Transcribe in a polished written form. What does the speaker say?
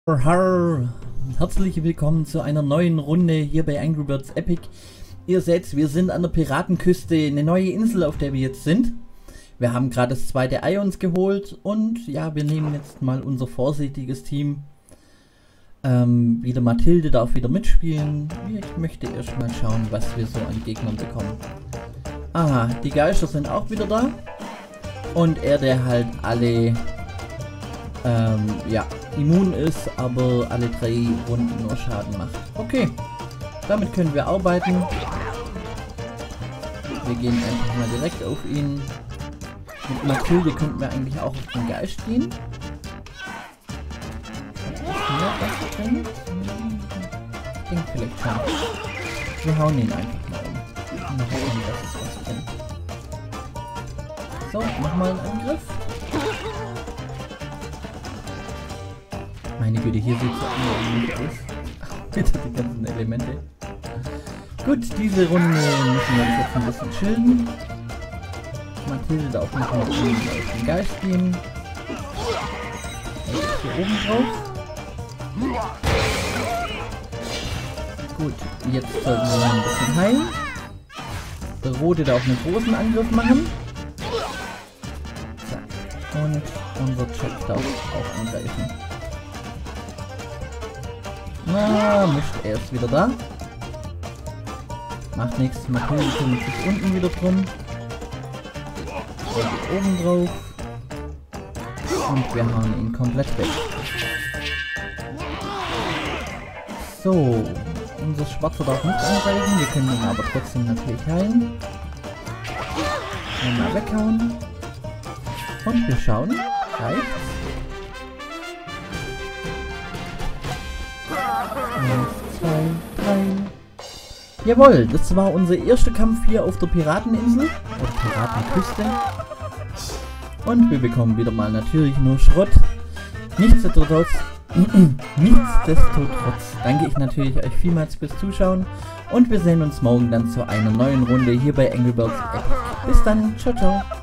Hallo, herzlich willkommen zu einer neuen Runde hier bei Angry Birds Epic. Ihr seht, wir sind an der Piratenküste, eine neue Insel, auf der wir jetzt sind. Wir haben gerade das zweite Ei uns geholt und ja, wir nehmen jetzt mal unser vorsichtiges Team. Wieder Mathilde darf wieder mitspielen. Ich möchte erst mal schauen, was wir so an Gegnern bekommen. Aha, die Geister sind auch wieder da. Und er, der halt alle ja, immun ist, aber alle 3 Runden nur Schaden macht. Okay, damit können wir arbeiten. Wir gehen einfach mal direkt auf ihn. Mit Mathilde könnten wir eigentlich auch auf den Geist gehen. Ich denke vielleicht schon. Wir hauen ihn einfach mal um. Und hoffen, dass es was bringt. So, nochmal ein Angriff. Meine Güte, hier sieht es so aus. Bitte die ganzen Elemente. Gut, diese Runde müssen wir jetzt ein bisschen chillen. Mathilde darf noch mal auf den Geist gehen. Hier oben drauf. Gut, jetzt sollten wir ein bisschen heilen. Der Rote darf einen großen Angriff machen. Zack. Und unser Jack darf auch angreifen. Na, Mist, er ist wieder da. Macht nichts, Mathilde kümmert sich unten wieder drum. Er geht oben drauf. Und wir hauen ihn komplett weg. So, unser Schwarzer darf nicht angreifen, wir können ihn aber trotzdem natürlich heilen. Einmal weghauen. Und wir schauen. Reicht's? 1, 2, 3. Jawohl, das war unser erster Kampf hier auf der Pirateninsel. Oder Piratenküste. Und wir bekommen wieder mal natürlich nur Schrott. Nichtsdestotrotz danke ich natürlich euch vielmals fürs Zuschauen. Und wir sehen uns morgen dann zu einer neuen Runde hier bei Angry Birds Epic. Bis dann, ciao, ciao.